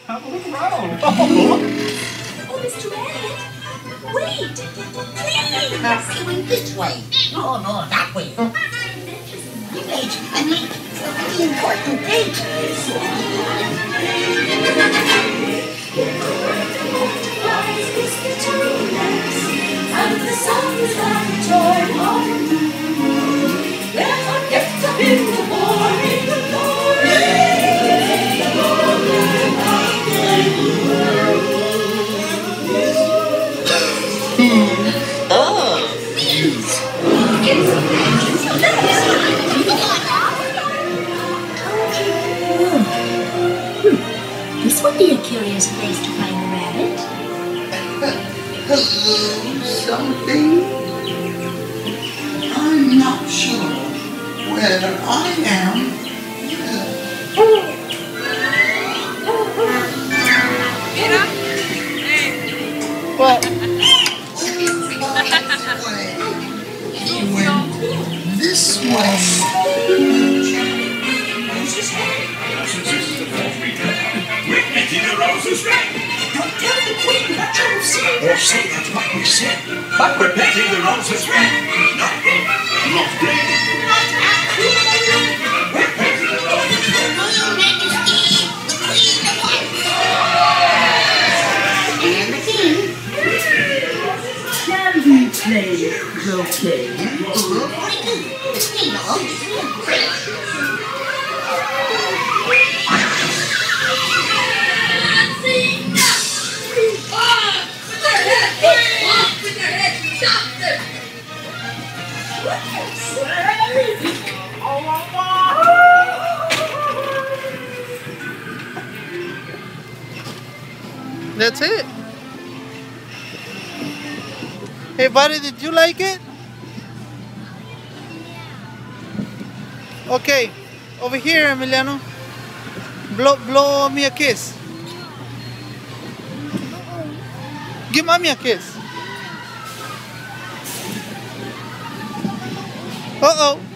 Have a look around. Oh, Mr. Rabbit, wait, please. He went this way. No, that way. Wait, I mean, the important date. And the sun's like joy on you. There's a gift up in the morning glory. This would be a curious place to find a rabbit. Hello, something? I'm not sure where I am. What? He went this way. We're making the roses red. Don't tell the queen what you've seen. Or say that's what we said. But we're painting the roses red. Not blue, not green. We're painting the roses red. Royal Majesty, the Queen of Hearts. And the King. Shall we play croquet? That's it. Hey buddy, did you like it? Okay, over here, Emiliano. Blow me a kiss. Give mommy a kiss. Uh-oh.